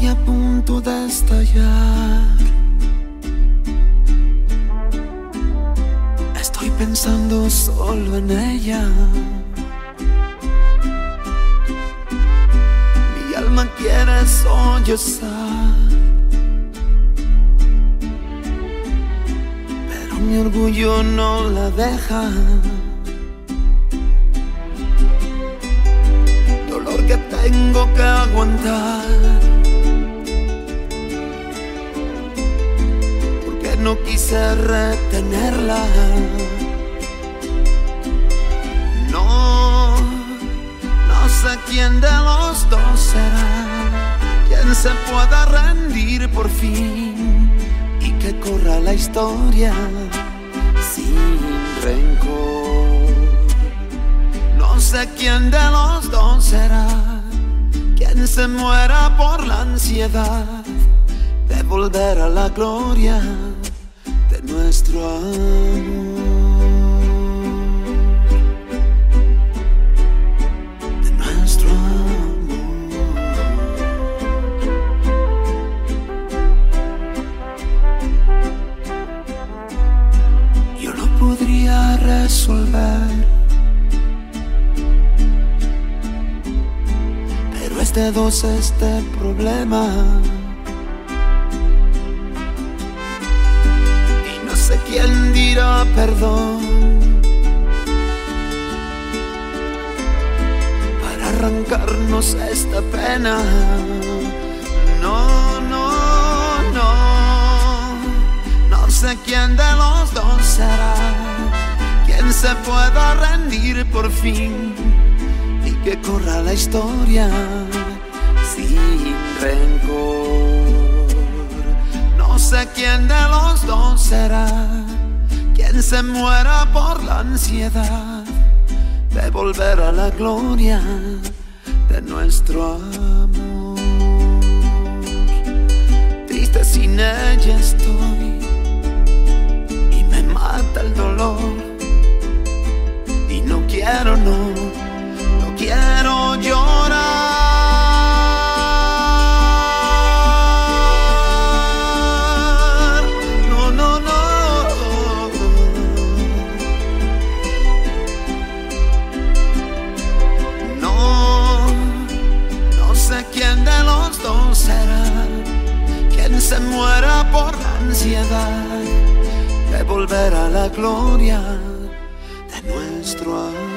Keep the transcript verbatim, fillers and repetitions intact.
estoy a punto de estallar. Estoy pensando solo en ella. Mi alma quiere sollozar, pero mi orgullo no la deja. Dolor que tengo que aguantar, porque no quise retenerla. No, no sé quién de los dos será quien se pueda rendir por fin y que corra la historia sin rencor. No sé quién de los dos será quien se muera por la ansiedad de volver a la gloria de nuestro amor. De nuestro amor. Yo lo podría resolver, pero es de dos este problema. Y no sé quién dirá perdón para arrancarnos esta pena. No, no, no. No sé quién de los dos será quien se pueda rendir por fin y que corra la historia sin rencor. No sé quién de los dos será quien se muera por la ansiedad de volver a la gloria de nuestro amor. Triste sin ella estoy y me mata el dolor, y no quiero, no, no quiero llorar. No, no, no. No, no sé quién de los dos será quien se muera por la ansiedad de volver a la gloria de nuestro amor.